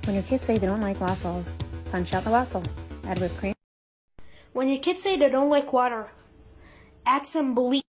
When your kids say they don't like waffles, punch out the waffle. Add whipped cream. When your kids say they don't like water, add some bleach.